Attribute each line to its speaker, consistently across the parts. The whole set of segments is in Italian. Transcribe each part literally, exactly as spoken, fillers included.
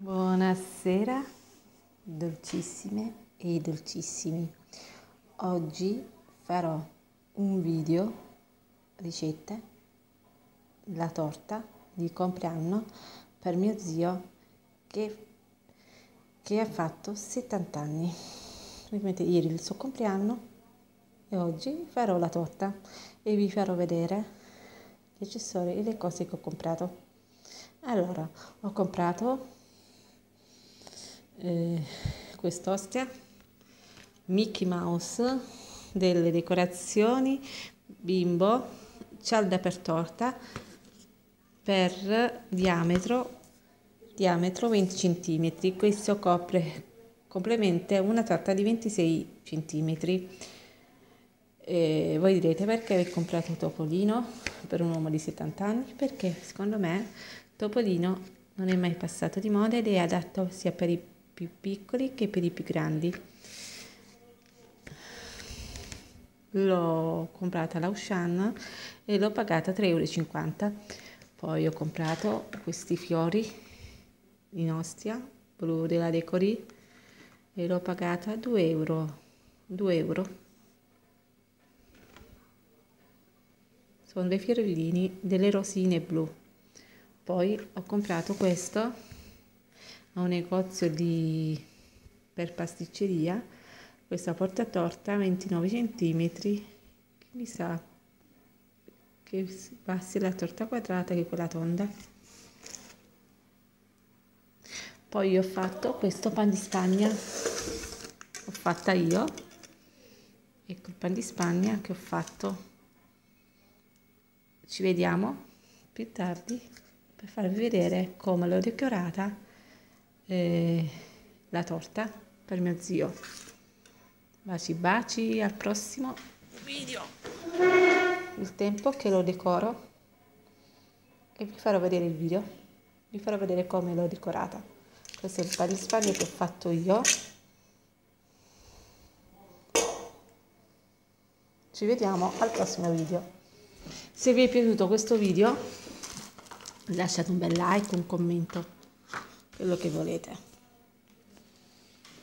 Speaker 1: Buonasera, dolcissime e dolcissimi. Oggi farò un video ricette, la torta di compleanno per mio zio che, che ha fatto settanta anni. Praticamente ieri il suo compleanno e oggi farò la torta e vi farò vedere gli accessori e le cose che ho comprato. Allora, ho comprato Eh, quest'ostia Mickey Mouse, delle decorazioni bimbo, cialda per torta per diametro diametro venti centimetri. Questo copre completamente una torta di ventisei centimetri. E voi direte: perché hai comprato Topolino per un uomo di settanta anni? Perché secondo me Topolino non è mai passato di moda ed è adatto sia per i più piccoli che per i più grandi. L'ho comprata alla Auchan e l'ho pagata tre euro e cinquanta. Poi ho comprato questi fiori in ostia blu della Decori e l'ho pagata due euro. due euro. Sono dei fiorellini, delle rosine blu. Poi ho comprato questo a un negozio di per pasticceria, questa portatorta ventinove centimetri, che mi sa che va sia la torta quadrata che quella tonda. Poi ho fatto questo pan di Spagna, l'ho fatta io, ecco il pan di Spagna che ho fatto. Ci vediamo più tardi per farvi vedere come l'ho decorata eh, la torta per mio zio. Baci baci, al prossimo video. Il tempo che lo decoro e vi farò vedere il video, vi farò vedere come l'ho decorata. Questo è il pan di Spagna che ho fatto io. Ci vediamo al prossimo video. Se vi è piaciuto questo video lasciate un bel like, un commento, quello che volete.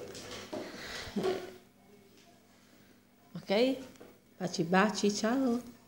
Speaker 1: Ok? Baci baci, ciao!